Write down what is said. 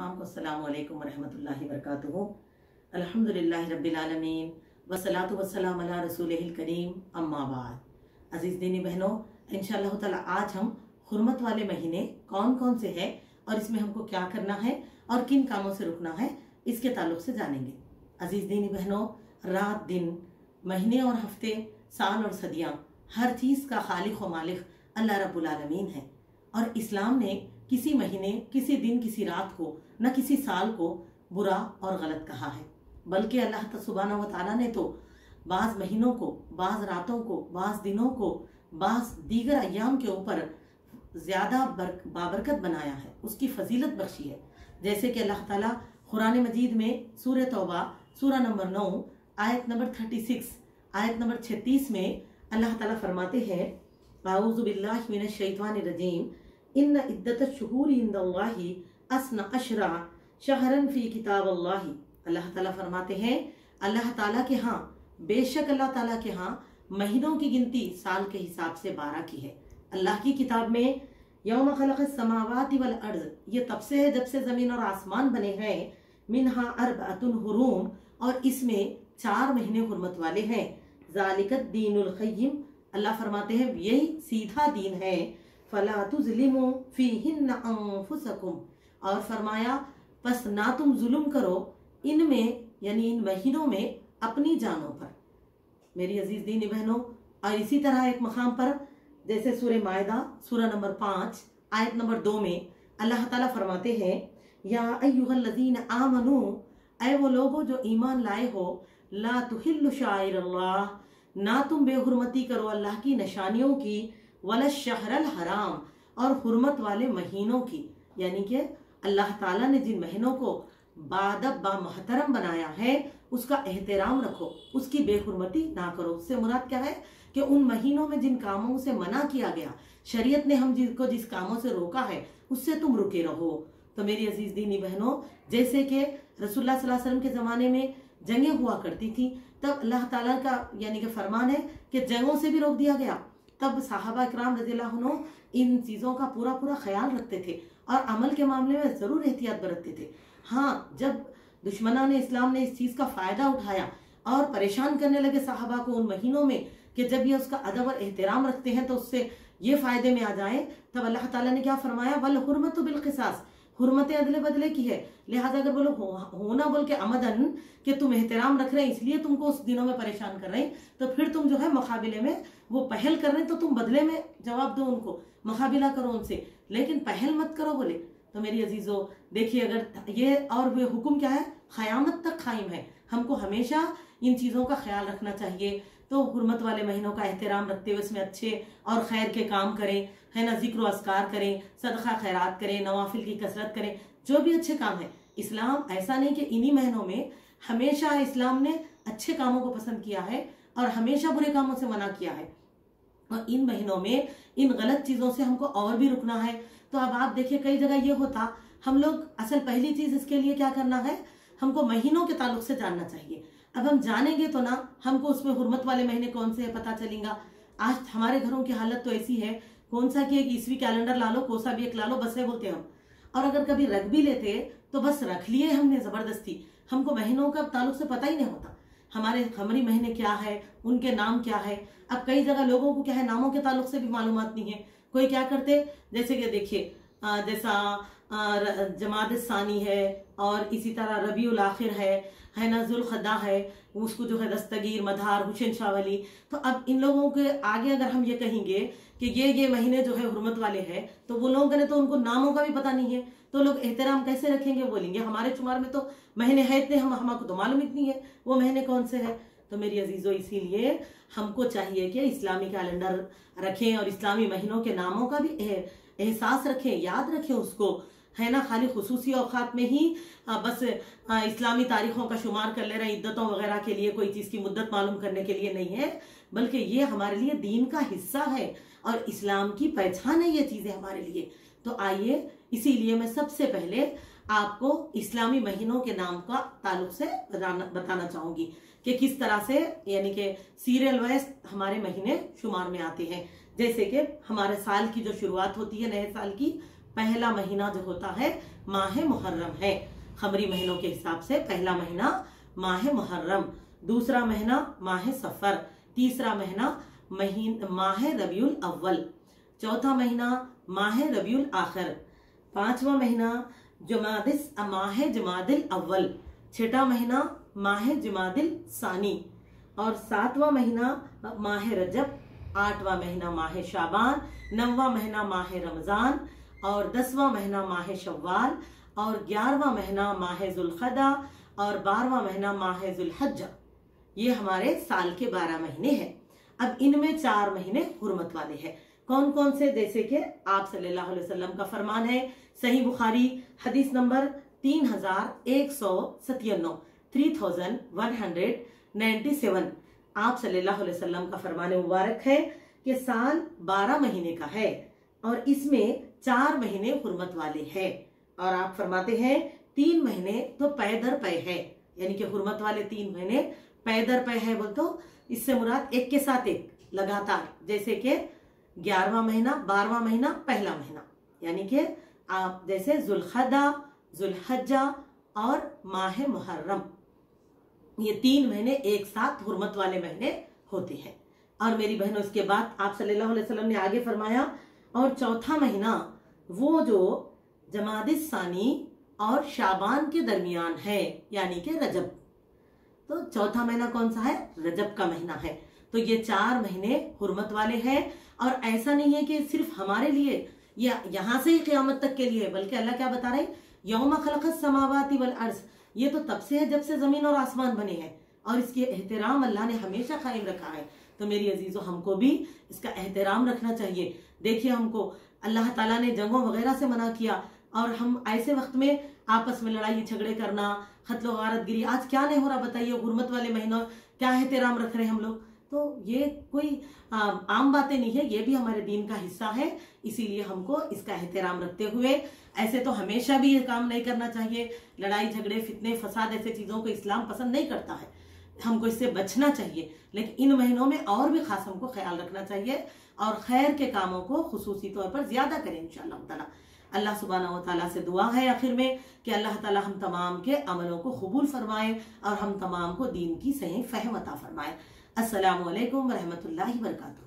तमाम को अस्सलामु अलैकुम वरहमतुल्लाहि वबरकातुहू। अल्हम्दुलिल्लाहि रब्बिल आलमीन वस्सलातु वस्सलामु अला रसूलिहिल करीम, अम्मा बाद। अजीज दीनी बहनों, इंशाअल्लाह ताला आज हम हुर्मत वाले महीने कौन कौन से हैं और इसमें हमको क्या करना है और किन कामों से रुकना है, इसके ताल्लुक से जानेंगे। अजीज दीनी बहनों, रात दिन, महीने और हफ्ते, साल और सदियां, हर चीज़ का खालिक व मालिक अल्लाह रब्बुल आलमीन है। और इस्लाम ने किसी महीने, किसी दिन, किसी रात को, न किसी साल को बुरा और गलत कहा है, बल्कि अल्लाह सुब्हानहू व तआला ने तो बाज़ महीनों को, बाज़ रातों को, बाज़ दिनों को, बाज़ दीगर अय्याम के ऊपर ज़्यादा बाबरकत बनाया है, उसकी फजीलत बख्शी है। जैसे कि अल्लाह ताला कुरान मजीद में सूरह तौबा सूरा नंबर 9 आयत नंबर 36, आयत नंबर 36 में अल्लाह ताला फरमाते हैं, आऊज़ु बिल्लाहि मिनश शैतानिर रजीम, इन्न इद्दतश शुहूरि इंदल्लाहि अस्ना अशरा शहरन फी किताबिल्लाहि। अल्लाह ताला फरमाते हैं, अल्लाह ताला के यहाँ, बेशक अल्लाह ताला के यहाँ महीनों की गिनती साल के हिसाब से 12 की है। अल्लाह की किताब में यौम खलक़स समावाति वल अर्ज़, ये तब से है जब से ज़मीन और आसमान बने हैं, मिनहा अर्बअतुन हुरूम, और इसमें 4 महीने हुर्मत वाले हैं। ज़ालिकद दीनुल क़य्यिम, अल्लाह फरमाते हैं यही सीधा दीन है। फला तुज़लिमू फ़ीहिन्ना अनफुसकुम, और फरमाया बस ना तुम जुल्म करो इनमें, यानी इन महीनों में, अपनी जानों पर। मेरी अजीज दीनी बहनों, और इसी तरह एक मकाम पर जैसे सूरह मायदा सूरा नंबर 5 आयत नंबर 2 में अल्लाह ताला फरमाते हैं, या अय्युहल्लज़ीना आमनू, ऐ वो लोगो जो ईमान लाए हो, ला तुहिल्लु शाइरल्लाह, ना तुम बेहुरमती करो अल्लाह की निशानियों की, वला शहरल हराम, और हुर्मत वाले महीनों की, यानी कि अल्लाह ताला ने जिन महीनों को बादब बा महतरम बनाया है उसका एहतराम रखो, उसकी बेहुरमती ना करो। उससे मुराद क्या है कि उन महीनों में जिन कामों से मना किया गया, शरीयत ने हम जिसको जिस कामों से रोका है उससे तुम रुके रहो। तो मेरी अजीज दीनी बहनों, जैसे कि रसूलुल्लाह सल्लल्लाहु अलैहि वसल्लम के ज़माने में जंगें हुआ करती थी, तब अल्लाह ताला का यानी कि फरमान है कि जंगों से भी रोक दिया गया। तब सहाबा इकराम रज़ियल्लाहु अन्हुम इन चीज़ों का पूरा पूरा ख्याल रखते थे और अमल के मामले में ज़रूर एहतियात बरतते थे। हाँ, जब दुश्मनान इस्लाम ने इस चीज़ का फ़ायदा उठाया और परेशान करने लगे सहाबा को उन महीनों में कि जब ये उसका अदब और एहतराम रखते हैं तो उससे ये फ़ायदे में आ जाए, तब अल्लाह ताला ने क्या फरमाया, वल हुर्मतु बिल क़िसास, हुर्मतें अदले बदले की है। लिहाजा अगर बोलो होना बोल के अमदन कि तुम एहतराम रख रहे हैं इसलिए तुमको उस दिनों में परेशान कर रहे हैं, तो फिर तुम जो है मुकाबले में वो पहल कर रहे हैं तो तुम बदले में जवाब दो उनको, मुकाबला करो उनसे, लेकिन पहल मत करो बोले। तो मेरी अजीजों देखिए, अगर ये और वे हुक्म क्या है, क़यामत तक कायम है, हमको हमेशा इन चीज़ों का ख्याल रखना चाहिए। तो हुर्मत वाले महीनों का एहतराम रखते हुए उसमें अच्छे और खैर के काम करें, है ना, जिक्र अस्कार करें, सदका खैरात करें, नवाफिल की कसरत करें, जो भी अच्छे काम है। इस्लाम ऐसा नहीं कि इन्हीं महीनों में, हमेशा इस्लाम ने अच्छे कामों को पसंद किया है और हमेशा बुरे कामों से मना किया है। और इन महीनों में इन गलत चीज़ों से हमको और भी रुकना है। तो अब आप देखिए, कई जगह ये होता, हम लोग असल पहली चीज़ इसके लिए क्या करना है, हमको महीनों के ताल्लुक से जानना चाहिए। अब हम जानेंगे तो ना हमको उसमें हुर्मत वाले महीने कौन से है पता चलेगा। आज हमारे घरों की हालत तो ऐसी है, कौन सा कि एक ईस्वी कैलेंडर ला लो, कोई सा भी एक ला लो, बस है बोलते हम। और अगर कभी रख भी लेते तो बस रख लिए हमने ज़बरदस्ती, हमको महीनों का ताल्लुक से पता ही नहीं होता हमारी महीने क्या है, उनके नाम क्या है। अब कई जगह लोगों को क्या है, नामों के ताल्लुक से भी मालूमात नहीं है। कोई क्या करते, जैसे कि देखिए जैसा जमाद सानी है और इसी तरह रबीउल आखिर है ना, जुल्क़दा है, उसको जो है दस्तगीर, मधार, हुसैन शावली। तो अब इन लोगों के आगे अगर हम ये कहेंगे कि ये महीने जो है हुर्मत वाले हैं, तो वो लोगों ने तो उनको नामों का भी पता नहीं है, तो लोग एहतराम कैसे रखेंगे, बोलेंगे हमारे शुमार में तो महीने है इतने, हमको तो मालूम इतनी है वो महीने कौन से है। तो मेरी अजीजों, इसीलिए हमको चाहिए कि इस्लामी कैलेंडर रखें और इस्लामी महीनों के नामों का भी एहसास रखें, याद रखें उसको, है ना। खाली खुसूसी औकात में ही बस इस्लामी तारीखों का शुमार कर ले रहे हैं, इद्दतों वगैरह के लिए, कोई चीज़ की मुद्दत मालूम करने के लिए नहीं है, बल्कि ये हमारे लिए दीन का हिस्सा है और इस्लाम की पहचान है ये चीज़ें हमारे लिए। तो आइए, इसीलिए मैं सबसे पहले आपको इस्लामी महीनों के नाम का ताल्लुक से बताना चाहूँगी कि किस तरह से, यानी कि सीरियल वाइज हमारे महीने शुमार में आते हैं। जैसे कि हमारे साल की जो शुरुआत होती है, नए साल की, पहला महीना जो होता है माह मुहर्रम है। खमरी महीनों के हिसाब से पहला महीना माह मुहर्रम, दूसरा महीना माह सफर, तीसरा महीना माह रबीउल अव्वल, चौथा महीना माह रबीउल आखिर, पांचवा महीना माह जमादिल अव्वल, छठा महीना माह जमादिल सानी और सातवां महीना माह रजब, आठवां महीना माह शाबान, नौवां महीना माह रमजान और 10वां महीना माह शव्वाल और 11वां महीना माह जुल्क़दा और 12वां महीना माह जुल्हज्जा। ये हमारे साल के 12 महीने हैं। अब इनमें 4 महीने हुर्मत वाले हैं। कौन कौन से? जैसे कि आप सल्लल्लाहु अलैहि वसल्लम का फरमान है, सही बुखारी हदीस नंबर 3197, 3197, आप सल्लल्लाहु अलैहि वसल्लम का फरमान मुबारक है कि साल 12 महीने का है और इसमें 4 महीने हुर्मत वाले हैं। और आप फरमाते हैं 3 महीने तो पै दर पै है, यानी कि हुर्मत वाले 3 महीने पै दर पै है। बोल तो इससे मुराद एक के साथ एक लगातार, जैसे कि 11वां महीना, 12वां महीना, पहला महीना, यानी कि आप जैसे जुल्क़दा, जुल्हज्जा और माह मुहर्रम, ये 3 महीने एक साथ हुर्मत वाले महीने होते हैं। और मेरी बहनों, इसके बाद आप सल्लल्लाहु अलैहि वसल्लम ने आगे फरमाया, और चौथा महीना वो जो जमादिस सानी और शाबान के दरमियान है, यानी कि रजब। तो चौथा महीना कौन सा है? रजब का महीना है। तो ये 4 महीने हुर्मत वाले हैं। और ऐसा नहीं है कि सिर्फ हमारे लिए या यहाँ से ही क़यामत तक के लिए, बल्कि अल्लाह क्या बता रहे? यौमा खलक़स समावाति वल अर्ज़, ये तो तब से है जब से जमीन और आसमान बने हैं और इसके एहतराम अल्लाह ने हमेशा कायम रखा है। तो मेरी अजीजों, हमको भी इसका एहतराम रखना चाहिए। देखिए, हमको अल्लाह ताला ने जंगों वगैरह से मना किया और हम ऐसे वक्त में आपस में लड़ाई झगड़े करना, खत्लो गारत गिरी, आज क्या नहीं हो रहा बताइए? हुर्मत वाले महीनों क्या एहतराम रख रहे हैं हम लोग। तो ये कोई आम बातें नहीं है, ये भी हमारे दीन का हिस्सा है। इसीलिए हमको इसका एहतराम रखते हुए, ऐसे तो हमेशा भी ये काम नहीं करना चाहिए। लड़ाई झगड़े, फितने, फसाद, ऐसे चीजों को इस्लाम पसंद नहीं करता है, हमको इससे बचना चाहिए। लेकिन इन महीनों में और भी खास हमको ख्याल रखना चाहिए और खैर के कामों को खुसूसी तौर पर ज्यादा करें इंशाअल्लाह ताला। अल्लाह सुब्हानहू व तआला से दुआ है आखिर में कि अल्लाह ताला हम तमाम के अमलों को कबूल फरमाए और हम तमाम को दीन की सही फहम अता फरमाए। अस्सलामु अलैकुम व रहमतुल्लाहि व बरकातुहू।